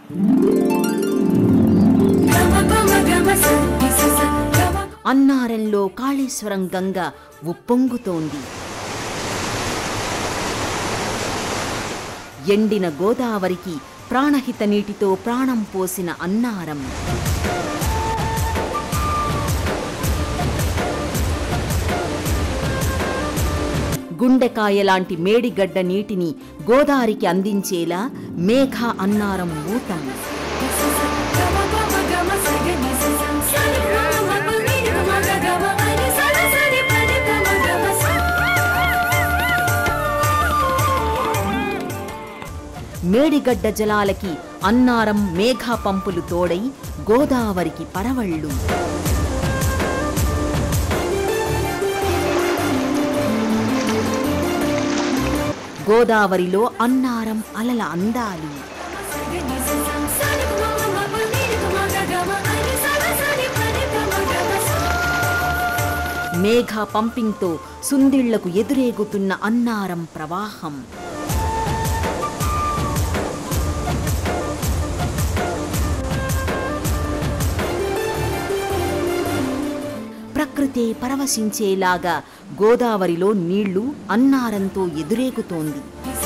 అన్నారంలో కాళేశ్వరం గంగ ఉప్పొంగుతోంది. ఎండిన గోదావరికి ప్రాణహిత నీటితో ప్రాణం పోసిన అన్నారం. గుండెకాయలాంటి మేడిగడ్డ నీటిని గోదావరికి అందించేలా మేఘ అన్నారం ఊతం. మేడిగడ్డ జలాలకి అన్నారం మేఘ పంపులు తోడై గోదావరికి పరవళ్ళు. గోదావరిలో అన్నారం అలల అందాలు. మేఘ పంపింగ్తో సుందిళ్లకు ఎదురేగుతున్న అన్నారం ప్రవాహం. ప్రకృతే పరవశించేలాగా గోదావరిలో నీళ్లు అన్నారంతో ఎదురేగుతోంది.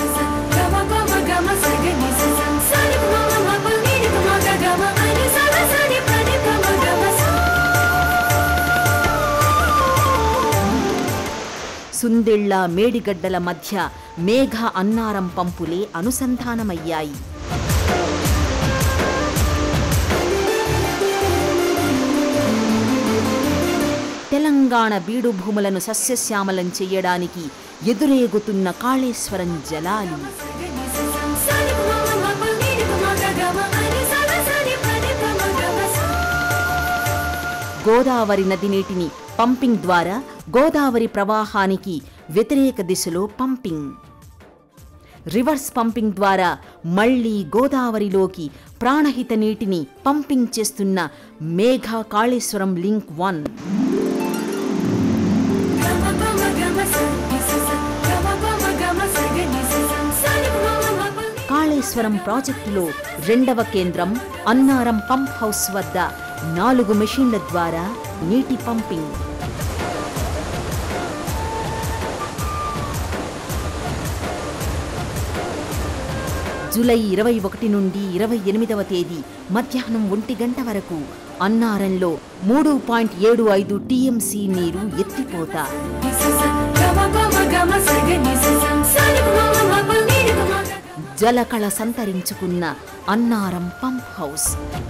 సుందిళ్ల మేడిగడ్డల మధ్య మేఘ అన్నారం పంపులే అనుసంధానమయ్యాయి. తెలంగాణ బీడు భూములను సస్యశ్యామలం చెయ్యడానికి ఎదురేగుతున్న కాళేశ్వరం జలాలు. గోదావరి నది నీటిని పంపింగ్ ద్వారా గోదావరి ప్రవాహానికి వ్యతిరేక దిశలో పంపింగ్. రివర్స్ పంపింగ్ ద్వారా మళ్లీ గోదావరిలోకి ప్రాణహిత నీటిని పంపింగ్ చేస్తున్న మేఘ కాళేశ్వరం లింక్ 1. కాళేశ్వరం ప్రాజెక్టులో 2వ కేంద్రం అన్నారం పంప్ హౌస్ వద్ద 4 మెషిన్ల ద్వారా నీటి పంపింగ్. జూలై 21 నుండి 28వ తేదీ మధ్యాహ్నం 1 గంట వరకు అన్నారంలో 3.75 టీఎంసీ నీరు ఎత్తిపోత. జలకళ సంతరించుకున్న అన్నారం పంప్ హౌస్.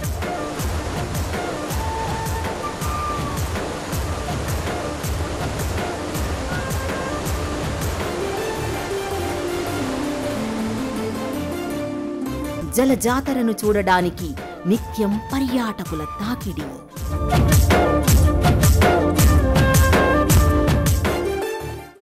జల జాతరను చూడడానికి నిత్యం పర్యాటకుల తాకిడి.